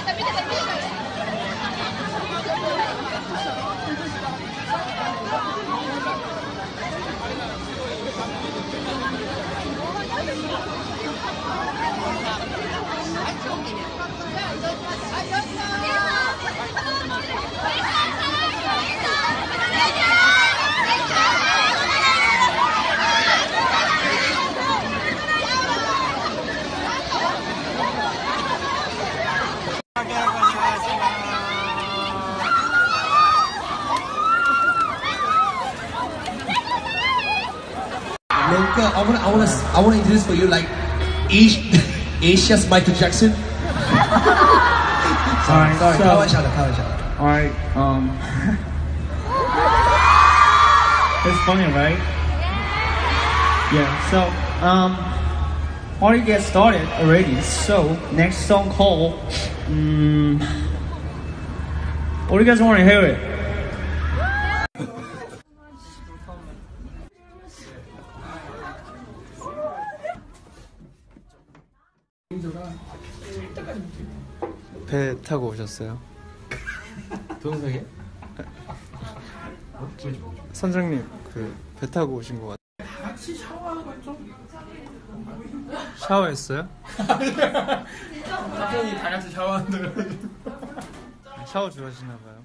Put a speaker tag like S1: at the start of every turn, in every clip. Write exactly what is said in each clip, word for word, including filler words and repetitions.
S1: Local, I want to, I want to, I want to introduce for you like Asia's Michael Jackson. Sorry,
S2: Alright,
S1: sorry.
S2: so-
S1: 가와샤다, 가와샤다.
S2: Alright, um... it's funny, right? Yeah, so, um... party gets started already, so, next song called... Um, what do you guys want to hear it?
S3: 배 타고 오셨어요?
S1: 동영상이야?
S3: 선장님 그 배 타고 오신 것 같아요.
S1: 같이 샤워하는 건 좀.
S3: 샤워했어요?
S1: 갑자기 다 같이 샤워하는데.
S3: 샤워 좋아하시나 봐요.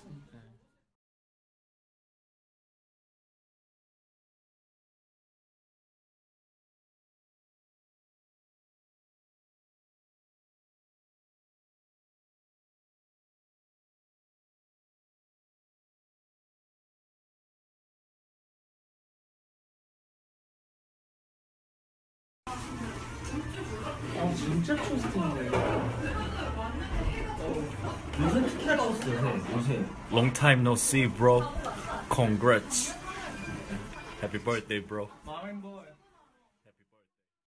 S2: 아 진짜 초스트인데.
S1: 요새 특히나 추웠어, 요새. 요새.
S4: Long time no see, bro. Congrats. Happy birthday, bro.
S2: 마음인 거예요.